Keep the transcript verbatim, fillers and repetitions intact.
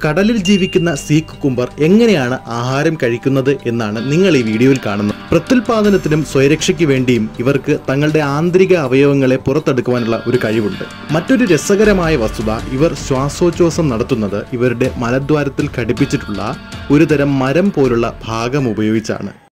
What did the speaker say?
കടലിൽ ജീവിക്കുന്ന see cucumber എങ്ങനെയാണ് ആഹാരം കഴിക്കുന്നത് എന്നാണ് നിങ്ങൾ ഈ വീഡിയോയിൽ കാണുന്നത്. പ്രത്യുൽപാദനത്തിനും സ്വയരക്ഷയ്ക്ക് വേണ്ടിയും ഇവർക്ക് തങ്ങളുടെ ആന്തരിക അവയവങ്ങളെ പുറത്തെടുക്കുവാനുള്ള ഒരു കഴിവുണ്ട്. മറ്റൊരു രസകരമായ വസ്തുത, ഇവർ ശ്വാസോച്ഛ്വാസം നടത്തുന്നത് ഇവരുടെ മലദ്വാരത്തിൽ ഘടിപ്പിച്ചിട്ടുള്ള ഒരുതരം മരം പോലുള്ള ഭാഗം ഉപയോഗിച്ചാണ്.